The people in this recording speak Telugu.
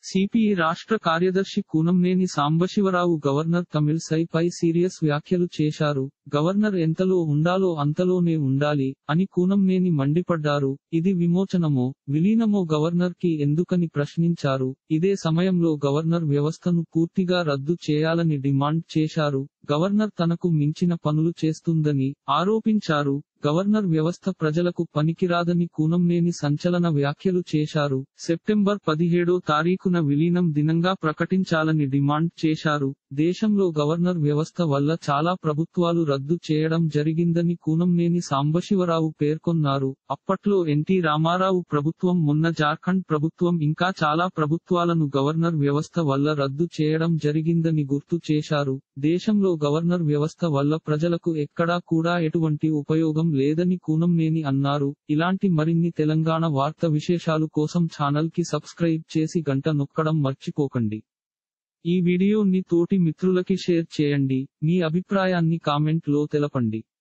సిపిఐ రాష్ట్ర కార్యదర్శి కూనంనేని సాంబశివరావు గవర్నర్ తమిళసై పై సీరియస్ వ్యాఖ్యలు చేశారు. గవర్నర్ ఎంతలో ఉండాలో అంతలోనే ఉండాలి అని కూనంనేని మండిపడ్డారు. ఇది విమోచనమో విలీనమో గవర్నర్ కి ఎందుకని ప్రశ్నించారు. ఇదే సమయంలో గవర్నర్ వ్యవస్థను పూర్తిగా రద్దు చేయాలని డిమాండ్ చేశారు. గవర్నర్ తనకు మించిన పనులు చేస్తుందని ఆరోపించారు. గవర్నర్ వ్యవస్థ ప్రజలకు పనికిరాదని కూనంనేని సంచలన వ్యాఖ్యలు చేశారు. సెప్టెంబర్ 17వ తారీఖున విలీనం దినంగా ప్రకటించాలని డిమాండ్ చేశారు. దేశంలో గవర్నర్ వ్యవస్థ వల్ల చాలా ప్రభుత్వాలు రద్దు చేయడం జరిగిందని కూనంనేని సాంబశివరావు పేర్కొన్నారు. అప్పట్లో ఎన్టీ రామారావు ప్రభుత్వం, మొన్న జార్ఖండ్ ప్రభుత్వం ఇంకా చాలా ప్రభుత్వాలను గవర్నర్ వ్యవస్థ వల్ల రద్దు చేయడం జరిగిందని గుర్తు చేశారు. దేశంలో గవర్నర్ వ్యవస్థ వల్ల ప్రజలకు ఎక్కడా కూడా ఎటువంటి ఉపయోగం లేదని కూనంనేని అన్నారు. ఇలాంటి మరిన్ని తెలంగాణ వార్త విశేషాలు కోసం ఛానల్ కి సబ్స్క్రైబ్ చేసి గంట నొక్కడం మర్చిపోకండి. ఈ వీడియోని తోటి మిత్రులకి షేర్ చేయండి. మీ అభిప్రాయాన్ని కామెంట్ లో తెలపండి.